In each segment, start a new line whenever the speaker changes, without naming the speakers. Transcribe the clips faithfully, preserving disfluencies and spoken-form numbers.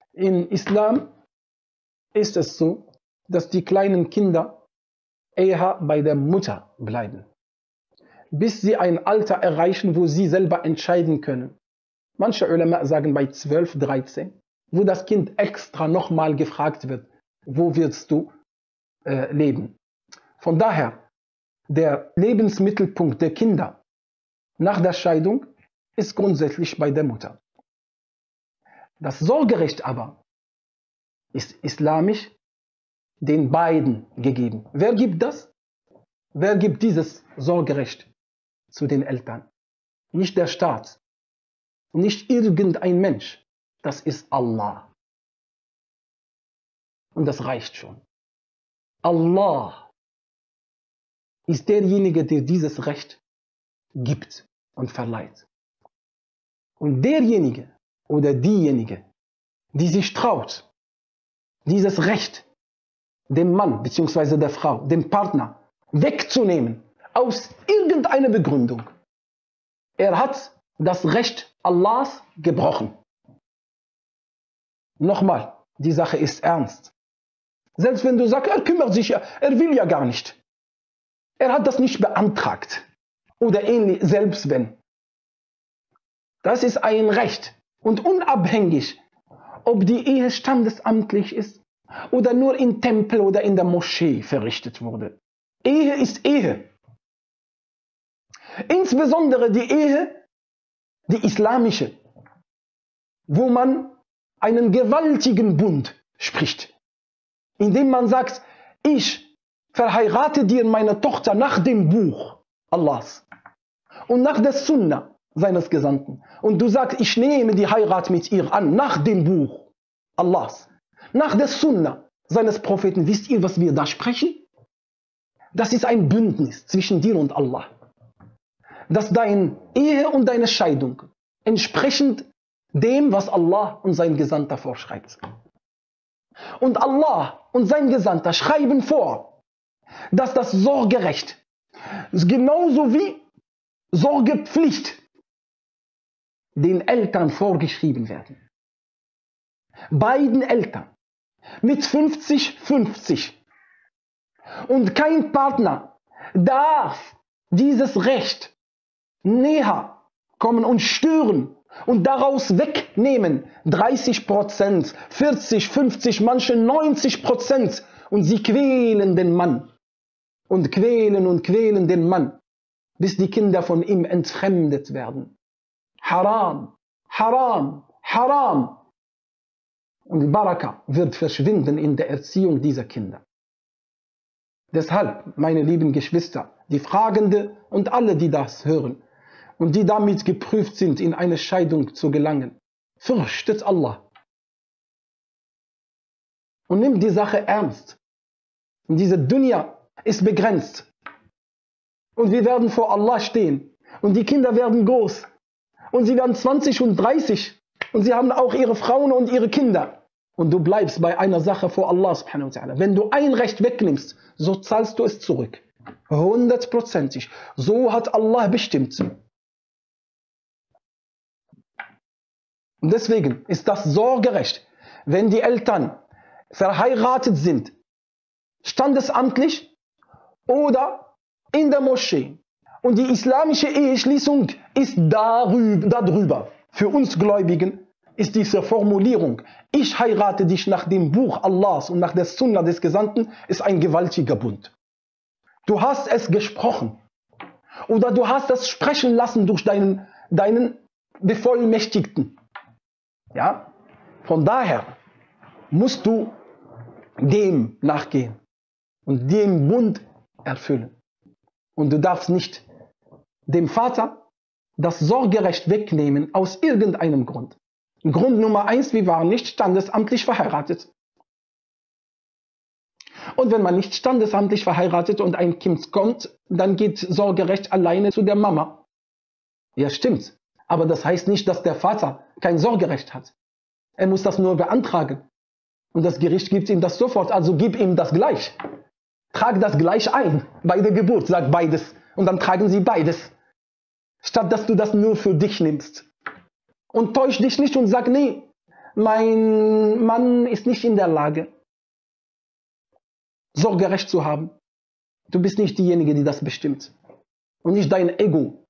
In Islam ist es so, dass die kleinen Kinder eher bei der Mutter bleiben, bis sie ein Alter erreichen, wo sie selber entscheiden können. Manche Ulama sagen bei zwölf, dreizehn, wo das Kind extra nochmal gefragt wird, wo willst du äh, leben? Von daher, der Lebensmittelpunkt der Kinder nach der Scheidung ist grundsätzlich bei der Mutter. Das Sorgerecht aber ist islamisch den beiden gegeben. Wer gibt das? Wer gibt dieses Sorgerecht zu den Eltern? Nicht der Staat, nicht irgendein Mensch. Das ist Allah. Und das reicht schon. Allah ist derjenige, der dieses Recht gibt und verleiht. Und derjenige oder diejenige, die sich traut, dieses Recht dem Mann bzw. der Frau, dem Partner wegzunehmen, aus irgendeiner Begründung, er hat das Recht Allahs gebrochen. Nochmal, die Sache ist ernst. Selbst wenn du sagst, er kümmert sich ja, er will ja gar nicht. Er hat das nicht beantragt. Oder ähnlich, selbst wenn. Das ist ein Recht. Und unabhängig, ob die Ehe standesamtlich ist oder nur im Tempel oder in der Moschee verrichtet wurde. Ehe ist Ehe. Insbesondere die Ehe, die islamische, wo man einen gewaltigen Bund spricht, indem man sagt, ich verheirate dir meine Tochter nach dem Buch Allahs und nach der Sunna seines Gesandten. Und du sagst, ich nehme die Heirat mit ihr an, nach dem Buch Allahs, nach der Sunna seines Propheten. Wisst ihr, was wir da sprechen? Das ist ein Bündnis zwischen dir und Allah. Dass deine Ehe und deine Scheidung entsprechend dem, was Allah und sein Gesandter vorschreibt. Und Allah und sein Gesandter schreiben vor, dass das Sorgerecht genauso wie Sorgepflicht den Eltern vorgeschrieben werden. Beiden Eltern mit fünfzig fünfzig. Und kein Partner darf dieses Recht näher kommen und stören und daraus wegnehmen. dreißig Prozent, vierzig, fünfzig, manche neunzig Prozent. Und sie quälen den Mann und quälen und quälen den Mann, bis die Kinder von ihm entfremdet werden. Haram, haram, haram. Und Baraka wird verschwinden in der Erziehung dieser Kinder. Deshalb, meine lieben Geschwister, die Fragende und alle, die das hören und die damit geprüft sind, in eine Scheidung zu gelangen, fürchtet Allah und nimmt die Sache ernst. Und diese Dunya ist begrenzt. Und wir werden vor Allah stehen. Und die Kinder werden groß. Und sie werden zwanzig und dreißig. Und sie haben auch ihre Frauen und ihre Kinder. Und du bleibst bei einer Sache vor Allah subhanahu wa ta'ala. Wenn du ein Recht wegnimmst, so zahlst du es zurück. Hundertprozentig. So hat Allah bestimmt. Und deswegen ist das Sorgerecht, wenn die Eltern verheiratet sind, standesamtlich oder in der Moschee. Und die islamische Eheschließung ist darüber, darüber. Für uns Gläubigen ist diese Formulierung, ich heirate dich nach dem Buch Allahs und nach der Sunna des Gesandten, ist ein gewaltiger Bund. Du hast es gesprochen. Oder du hast es sprechen lassen durch deinen, deinen Bevollmächtigten. Ja? Von daher musst du dem nachgehen und dem Bund erfüllen. Und du darfst nicht dem Vater das Sorgerecht wegnehmen aus irgendeinem Grund. Grund Nummer eins, wir waren nicht standesamtlich verheiratet. Und wenn man nicht standesamtlich verheiratet und ein Kind kommt, dann geht Sorgerecht alleine zu der Mama. Ja, stimmt. Aber das heißt nicht, dass der Vater kein Sorgerecht hat. Er muss das nur beantragen. Und das Gericht gibt ihm das sofort, also gib ihm das gleich. Trag das gleich ein bei der Geburt, sag beides. Und dann tragen sie beides. Statt dass du das nur für dich nimmst. Und täusch dich nicht und sag, nee, mein Mann ist nicht in der Lage, Sorgerecht zu haben. Du bist nicht diejenige, die das bestimmt. Und nicht dein Ego,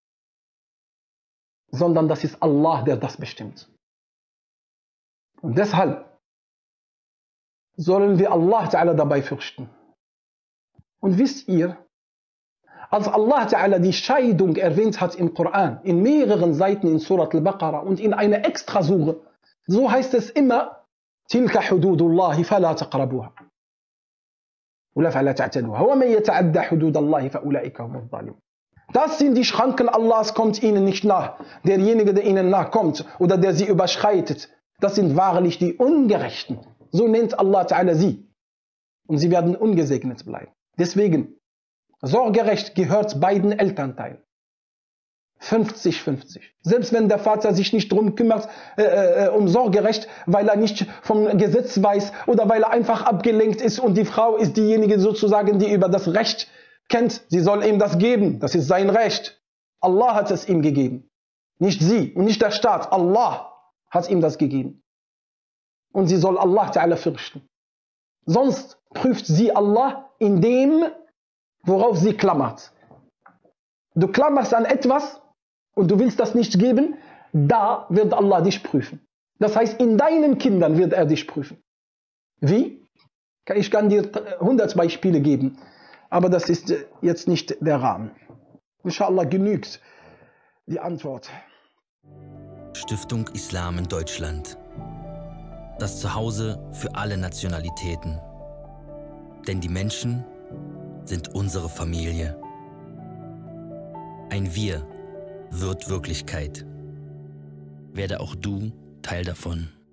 sondern das ist Allah, der das bestimmt. Und deshalb sollen wir Allah Ta'ala dabei fürchten. Und wisst ihr, als Allah Ta'ala die Scheidung erwähnt hat im Koran, in mehreren Seiten in Surat al-Baqarah und in einer Extrasure, so heißt es immer, Tilka hududullahi fala taqrabuha. Oder fala ta'taduha. Wa man yata'adda hududallahi fa ulaika humuz zalimun. Das sind die Schranken Allahs, kommt ihnen nicht nach. Derjenige, der ihnen nachkommt oder der sie überschreitet, das sind wahrlich die Ungerechten. So nennt Allah Ta'ala sie. Und sie werden ungesegnet bleiben. Deswegen, Sorgerecht gehört beiden Elternteilen. fünfzig fünfzig. Selbst wenn der Vater sich nicht darum kümmert, äh, äh, um Sorgerecht, weil er nicht vom Gesetz weiß oder weil er einfach abgelenkt ist und die Frau ist diejenige sozusagen, die über das Recht kennt, sie soll ihm das geben. Das ist sein Recht. Allah hat es ihm gegeben. Nicht sie und nicht der Staat. Allah hat ihm das gegeben. Und sie soll Allah Ta'ala fürchten. Sonst prüft sie Allah in dem, worauf sie klammert. Du klammerst an etwas und du willst das nicht geben, da wird Allah dich prüfen. Das heißt, in deinen Kindern wird er dich prüfen. Wie? Ich kann dir hundert Beispiele geben, aber das ist jetzt nicht der Rahmen. Inshallah genügt die Antwort.
Stiftung Islam in Deutschland. Das Zuhause für alle Nationalitäten. Denn die Menschen sind unsere Familie. Ein Wir wird Wirklichkeit. Werde auch du Teil davon.